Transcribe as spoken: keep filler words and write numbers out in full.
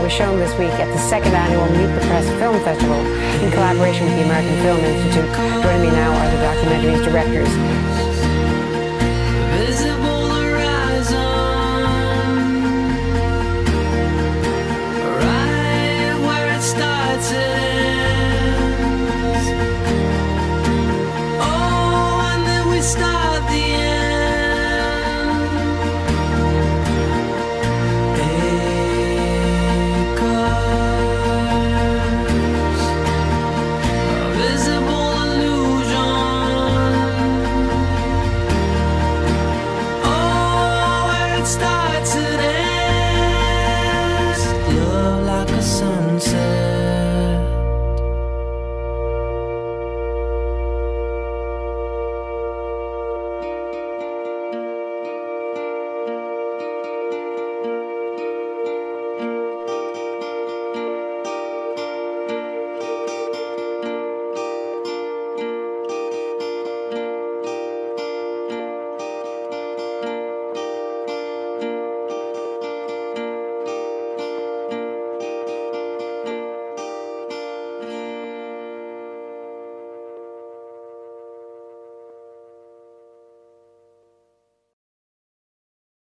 was shown this week at the second annual Meet the Press Film Festival in collaboration with the American Film Institute. Joining me now are the documentary's directors. Visible horizon, right where it starts it ends. Oh, and then we start the end. Echoes, a visible illusion. Oh, where it starts.